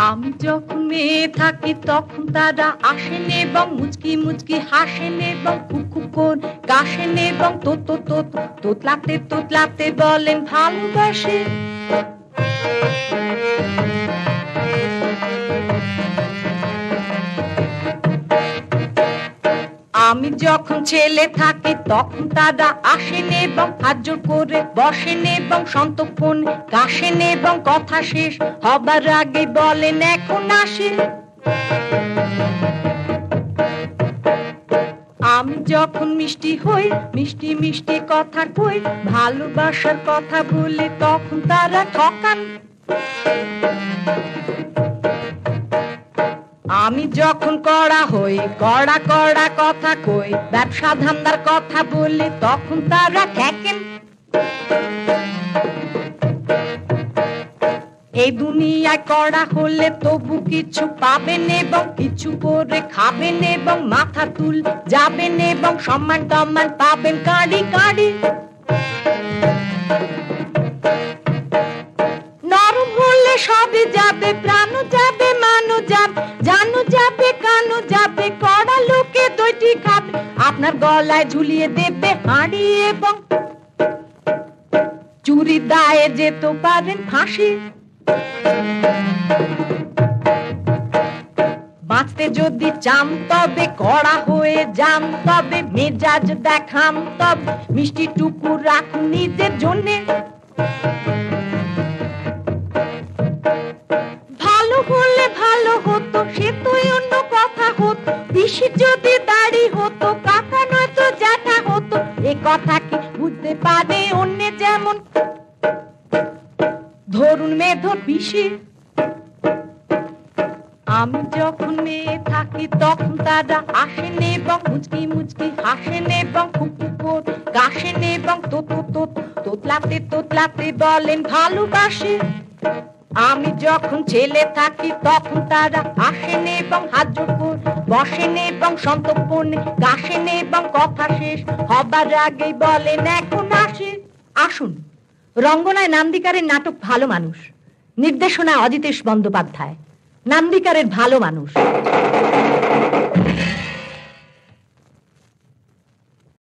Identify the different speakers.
Speaker 1: আমি যখন মেয়ে থাকি তখন তারা আসেন এবং মুচকি মুচকি হাসেন এবং কুকুর কাশেন এবং তোতলাতে তোতলাতে বলেন ভালোবাসে। আমি যখন ছেলে থাকি তখন তারা আসেন এবং হাত জোড় করে বসেন এবং সন্তর্পণ কাশেন এবং কথা শেষ হবার আগে বলেন এখন আসেন। আমি যখন মিষ্টি হই মিষ্টি মিষ্টি কথা কই ভালোবাসার কথা বলে তখন তারা ঠকান। আমি যখন কড়া হই কড়া কড়া কথা কই ব্যবসা ধান্দার কথা বলি তখন তারা ঠেকেন। এই দুনিয়ায় কড়া হলে তবু কিছু পাবেন এবং কিছু করে খাবেন এবং মাথা তুল যাবেন এবং সম্মান টম্মান পাবেন কাঁড়ি কাঁড়ি। নরম হলে সবে যাবে প্রাণও যাবে মানও যাবে জানো যাবে কানো যাবে কড়া লোকে দইটি খাবে আপনার গলায় ঝুলিয়ে দেবে হাঁড়ি এবং চুরি দায়ে যেতে পারেন ফাঁসি। বাঁচতে যদি চান তবে কড়া হয়ে যান তবে মেজাজ দেখান তবে মিষ্টি টুকু রাখুন নিজের জন্যে। ভালো হলে ভালো হতো সে তো অন্য কথা হতো পিসি যদি দাড়ি হতো কাকা নয়তো জ্যাঠা হতো এ কথা কি বুঝতে পারে অন্য যেমন ধরুন মেধর পিসি। আমি যখন মেয়ে থাকি তখন তারা আসেন এবং মুচকি মুচকি হাসেন এবং কুকুর কাশেন এবং তোতলাতে তোতলাতে বলেন ভালোবাসে। আমি যখন ছেলে থাকি তখন তারা আসেন এবং হাত জোড় করে বসেন এবং সন্তর্পণ কাশেন এবং কথা শেষ হবার আগেই বলেন এখন আসে। আসুন রঙ্গনায় নান্দিকারের নাটক ভালো মানুষ, নির্দেশনা অজিতেশ বন্দ্যোপাধ্যায়। নান্দিকারের ভালো মানুষ।